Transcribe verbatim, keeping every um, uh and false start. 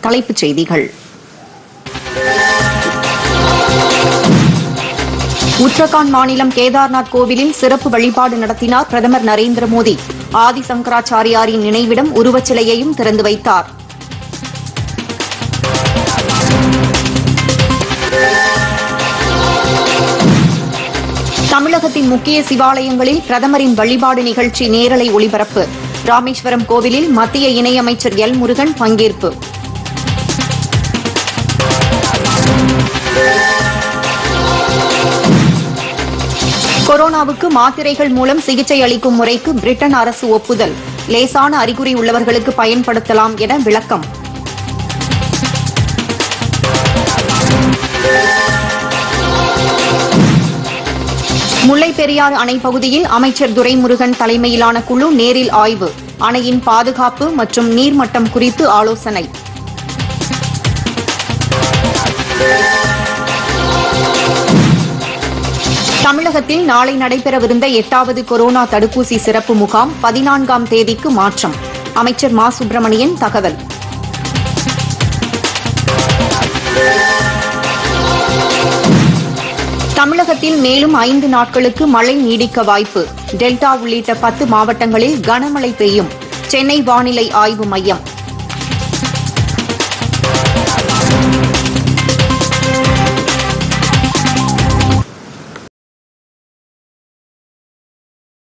தலைப்புச் செய்திகள். உத்தரகாண்ட் மாநிலம் கேதார்நாத் கோவிலில் சிறப்பு வழிபாடு நடத்தினார் பிரதமர் நரேந்திர மோடி. ஆதிசங்கராச்சாரியாரின் நினைவிடம் உருவச்சிலையையும் திறந்து வைத்தார். தமிழகத்தின் முக்கிய சிவாலயங்களில் பிரதமரின் வழிபாடு நிகழ்ச்சி நேரலை ஒளிபரப்பு. ராமேஸ்வரம் கோவிலில் மத்திய இணையமைச்சர் எல் முருகன் பங்கேற்பு. கொரோனாவுக்கு மாத்திரைகள் மூலம் சிகிச்சை அளிக்கும் முறைக்கு பிரிட்டன் அரசு ஒப்புதல். லேசான அறிகுறி உள்ளவர்களுக்கு பயன்படுத்தலாம் என விளக்கம். முல்லைப் பெரியாறு அணை பகுதியில் அமைச்சர் துரைமுருகன் தலைமையிலான குழு நேரில் ஆய்வு. அணையின் பாதுகாப்பு மற்றும் நீர்மட்டம் குறித்து ஆலோசனை. தமிழகத்தில் நாளை நடைபெறவிருந்த எட்டாவது கொரோனா தடுப்பூசி சிறப்பு முகாம் பதினான்காம் தேதிக்கு மாற்றம். அமைச்சர் மா சுப்பிரமணியன் தகவல். தமிழகத்தில் மேலும் ஐந்து நாட்களுக்கு மழை நீடிக்க வாய்ப்பு. டெல்டா உள்ளிட்ட பத்து மாவட்டங்களில் கனமழை பெய்யும். சென்னை வானிலை ஆய்வு மையம்.